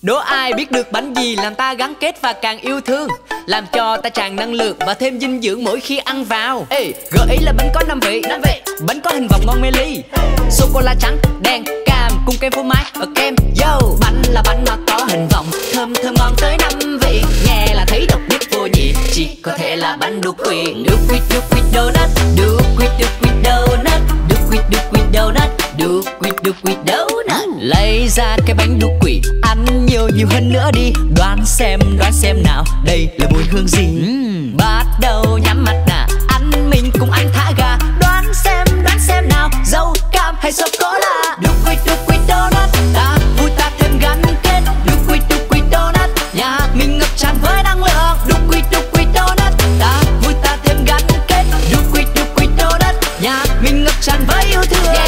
Đố ai biết được bánh gì làm ta gắn kết và càng yêu thương, làm cho ta tràn năng lượng và thêm dinh dưỡng mỗi khi ăn vào. Ê, gợi ý là bánh có 5 vị. Bánh có hình vòng ngon mê ly, sô cô la trắng, đen, cam cùng kem phô mai và kem. Yo, bánh là bánh mà có hình vòng, thơm thơm ngon tới 5 vị. Nghe là thấy độc nhất vô nhị, chỉ có thể là bánh đu quỵt. Đu quỵt donut, đu quỵt donut, đu quỵt donut, đu quỵt donut. Lấy ra cái bánh đu quỵt, ăn nhiều hơn nữa đi. Đoán xem nào, đây là mùi hương gì? Bắt đầu nhắm mắt nè, ăn mình cùng ăn thả ga. Đoán xem nào, dâu cam hay sô cô la? Đu quỵt donut, ta vui ta thêm gắn kết. Đu quỵt donut, nhà mình ngập tràn với năng lượng. Đu quỵt donut, ta vui ta thêm gắn kết. Đu quỵt donut, nhà mình ngập tràn với yêu thương.